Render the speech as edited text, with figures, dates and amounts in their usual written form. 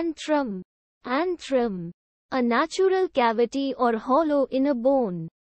Antrum. Antrum. A natural cavity or hollow in a bone.